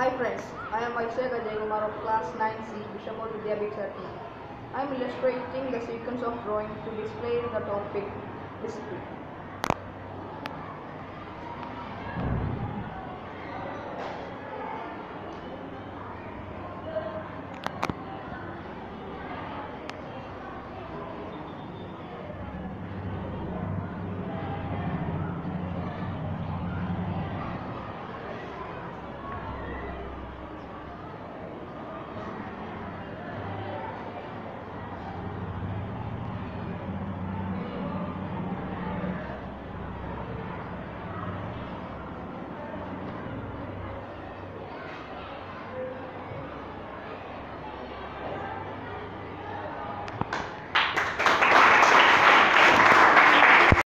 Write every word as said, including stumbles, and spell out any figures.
Hi friends, I am Vaishak Ajaykumar of class nine C, Bishop of Vidyapith CHERTHALA. I am illustrating the sequence of drawing to display the topic discipline.